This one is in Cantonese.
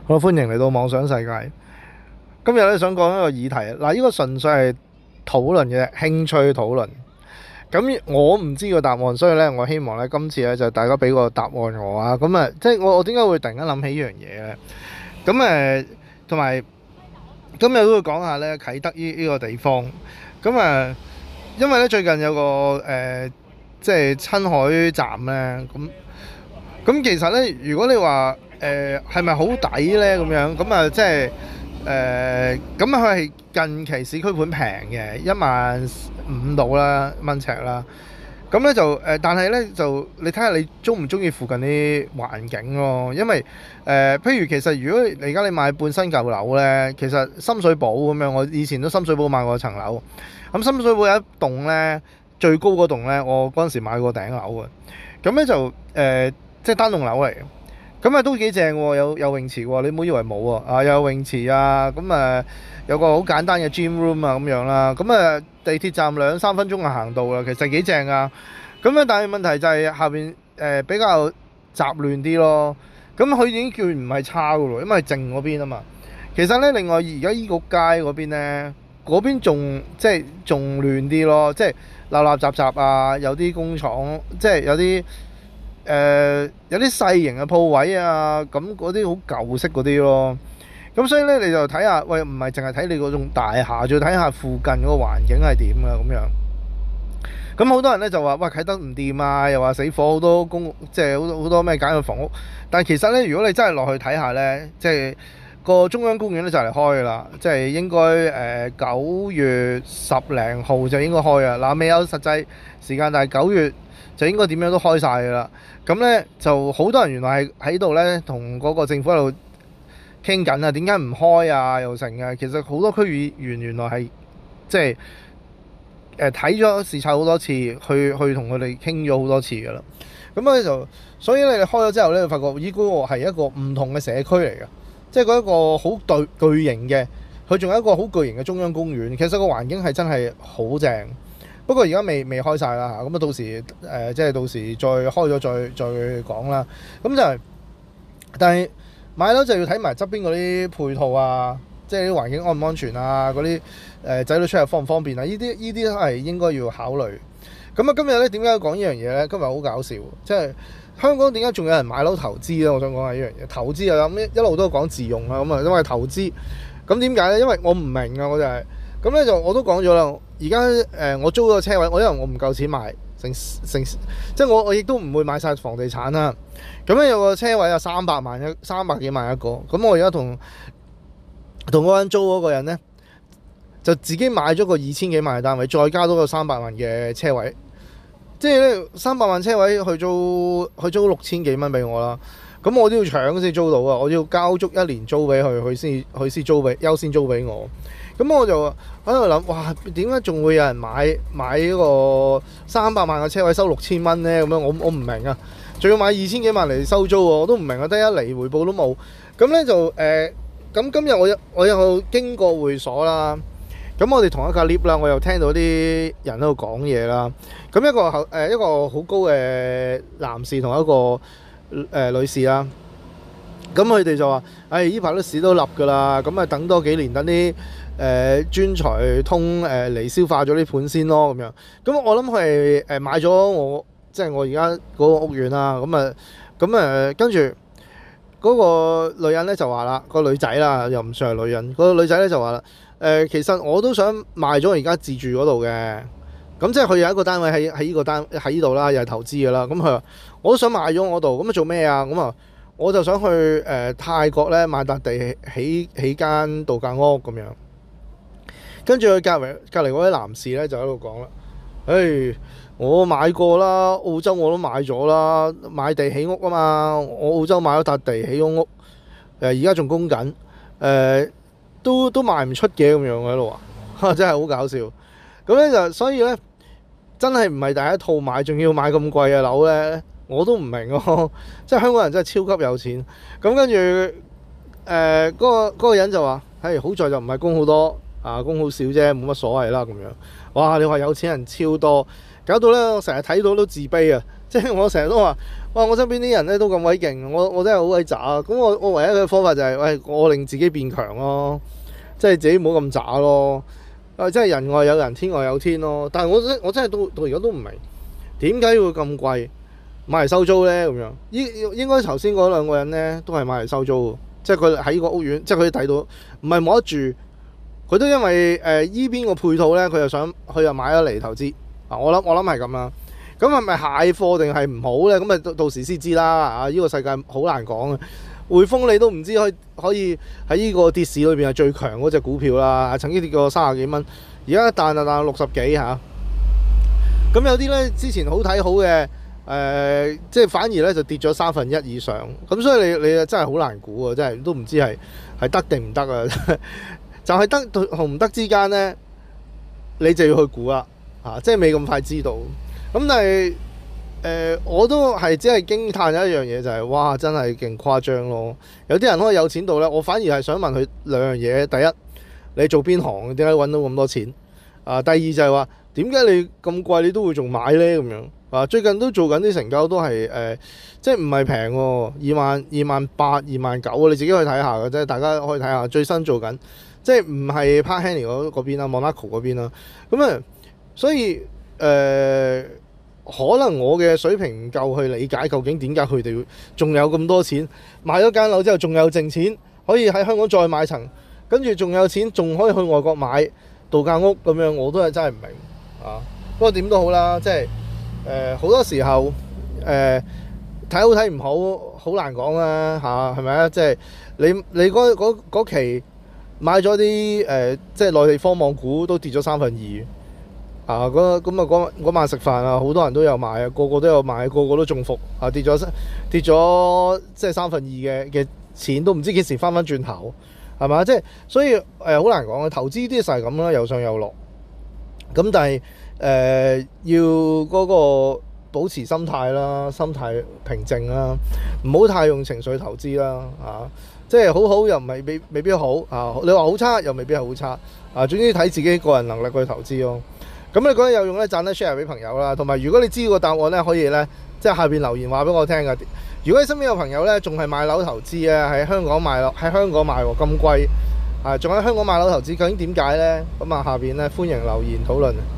好，歡迎嚟到妄想世界。今日咧想講一個議題，嗱，呢個純粹係討論嘅興趣討論。咁我唔知個答案，所以咧我希望咧今次咧就大家俾個答案我啊。咁啊，即係我點解會突然間諗起呢樣嘢咧？咁同埋今日都會講下咧啟德呢個地方。咁因為咧最近有個即係親海站咧，咁其實咧，如果你話係咪好抵咧咁樣，咁啊即係咁佢係近期市區盤平嘅，15,000到啦蚊尺啦。咁咧就但係咧就你睇下你中唔中意附近啲環境咯，因為譬如其實如果你而家你買半新舊樓咧，其實深水埗咁樣，我以前都深水埗買過層樓。咁深水埗有一棟咧最高嗰棟咧，我嗰陣時買過頂樓嘅。咁咧就即係單棟樓嚟嘅。咁都幾正喎，有泳池喎，你唔好以為冇喎，有泳池啊，咁有個好簡單嘅 gym room 啊咁樣啦，咁地鐵站2-3分鐘就行到啦，其實幾正啊。咁但係問題就係下邊比較雜亂啲咯。咁佢已經叫唔係差噶咯，因為靜嗰邊啊嘛。其實咧，另外而家醫局街嗰邊咧，嗰邊仲亂啲咯，即係立立雜雜啊，有啲工廠，即係有啲細型嘅鋪位啊，咁嗰啲好舊式嗰啲咯。咁所以咧，你就睇下，喂，唔係淨係睇你嗰種大廈，仲要睇下附近嗰個環境係點啊咁樣。咁好多人咧就話，喂，啟德唔掂啊，又話死火，好多即係好多咩簡約房屋。但係其實咧，如果你真係落去睇下咧，即係個中央公園咧就嚟開啦，即係應該9月10零號就應該開啊。嗱，未有實際時間，但係9月就應該點樣都開晒㗎啦。咁咧就好多人原來係喺度咧同嗰個政府喺度傾緊啊，點解唔開啊又成啊。其實好多區議員原來係即係睇咗視察好多次，去同佢哋傾咗好多次㗎啦。咁咧就所以咧你開咗之後咧，就發覺咦，嗰個係一個唔同嘅社區嚟嘅，即係嗰一個好巨型嘅，佢仲有一個好巨型嘅中央公園。其實個環境係真係好正。不過而家未開晒啦嚇，咁到時即係到時再開咗再講啦。咁就係，但係買樓就要睇埋側邊嗰啲配套啊，即係啲環境安唔安全啊，嗰啲仔女出入方唔方便啊？呢啲都係應該要考慮。咁今日咧點解要講呢樣嘢咧？今日好搞笑，即係香港點解仲有人買樓投資咧？我想講下呢樣嘢，投資啊咁一路都講自用啊，咁因為投資。咁點解咧？因為我唔明啊，我就係咁咧，就我都講咗啦。而家我租個車位，因為我唔夠錢買，即係我亦都唔會買晒房地產啦。咁咧有個車位有300幾萬一個。咁我而家同嗰個人租嗰個人咧，就自己買咗個2000幾萬嘅單位，再加多個300萬嘅車位。即係咧300萬車位去租6000幾蚊俾我啦。咁我都要搶先租到啊！我要交足1年租俾佢先優先租俾我。咁我就喺度諗，哇！點解仲會有人買呢個300萬嘅車位收6000蚊呢？咁樣我唔明啊！仲要買2000幾萬嚟收租喎，我都唔明啊！得1厘回報都冇。咁咧就咁今日我又經過會所啦。咁我哋同一架 lift 啦，我又聽到啲人喺度講嘢啦。咁一個好高嘅男士同一個女士啦。咁佢哋就話：呢排啲市都立㗎啦，咁等多幾年，等啲專才通嚟消化咗啲盤先咯，咁樣。咁我諗佢係買咗我即係我而家嗰個屋苑啦。咁跟住嗰個女人咧就話啦，個女仔啦又唔算係女人，個女仔咧就話啦，其實我都想賣咗而家自住嗰度嘅。咁即係佢有一個單位喺呢度啦，又係投資㗎啦。咁佢話我都想賣咗我度，咁做咩啊？咁我就想去泰國咧買笪地起間度假屋咁樣。跟住佢隔離嗰位男士咧就喺度講啦，我買過啦，澳洲我都買咗啦，買地起屋啊嘛。我澳洲買咗笪地起咗屋，而家仲供緊，都賣唔出嘅咁樣喺度話，真係好搞笑。咁咧就所以咧，真係唔係第一套買，仲要買咁貴嘅樓咧，我都唔明咯。即係香港人真係超級有錢。咁跟住嗰個人就話：好在就唔係供好多啊，供好少啫，冇乜所謂啦咁樣。哇！你話有錢人超多，搞到咧我成日睇到都自卑啊！ 即係我成日都話，哇！我身邊啲人咧都咁鬼勁，我真係好鬼渣。咁我唯一嘅方法就係，喂，我令自己變強咯，即係自己唔好咁渣咯。即係人外有人，天外有天咯。但係我真係到而家都唔明點解會咁貴買嚟收租咧咁樣。應該頭先嗰兩個人咧都係買嚟收租，即係佢喺個屋苑，即係佢睇到唔係冇得住，佢都因為依邊個配套咧，佢又買咗嚟投資。我諗係咁啦。咁係咪蟹貨定係唔好咧？咁啊到時先知啦。啊，呢個世界好難講啊。匯豐你都唔知可以喺呢個跌市裏邊係最強嗰隻股票啦。曾經跌過30幾蚊，而家彈60幾嚇。咁有啲咧之前好睇好嘅，即係反而咧就跌咗1/3以上。咁所以你真係好難估啊！真係都唔知係得定唔得啊！就係得同唔得之間咧，你就要去估啦。即係未咁快知道。咁但係我都係只係驚嘆有一樣嘢就係，哇！真係勁誇張咯。有啲人可以有錢到咧，我反而係想問佢兩樣嘢。第一，你做邊行？點解揾到咁多錢？第二就係話，點解你咁貴你都會仲買呢？咁樣最近都做緊啲成交都係即係唔係平喎，28,000、29,000，你自己去睇下嘅啫。大家可以睇下最新做緊，即係唔係 Park Henry 嗰邊啦，Monaco 嗰邊啦。咁所以可能我嘅水平唔夠去理解究竟點解佢哋仲有咁多錢買咗間樓之後仲有剩錢，可以喺香港再買層，跟住仲有錢仲可以去外國買度假屋咁樣，我都係真係唔明啊。不過點都好啦，即係好多時候睇好睇唔好，好難講啦嚇，係咪啊？即係你嗰期買咗啲即係內地科網股都跌咗2/3。嗰晚食飯啊，好多人都有買啊，個個都有買，個個都中伏啊，跌咗即係2/3嘅錢，都唔知幾時翻轉頭，係嘛？即係所以好難講嘅，投資啲就係咁啦，有上有落。咁但係要嗰個保持心態啦，心態平靜啦，唔好太用情緒投資啦，即係好又唔係未必好啊，你話好差又未必係好差啊，總之睇自己個人能力去投資咯。咁你覺得有用咧，讚得 share 俾朋友啦。同埋如果你知個答案咧，可以咧即係下邊留言話俾我聽噶。如果你身邊有朋友咧，仲係買樓投資啊，喺香港買喎咁貴，仲喺香港買樓投資，究竟點解咧？咁下邊咧歡迎留言討論。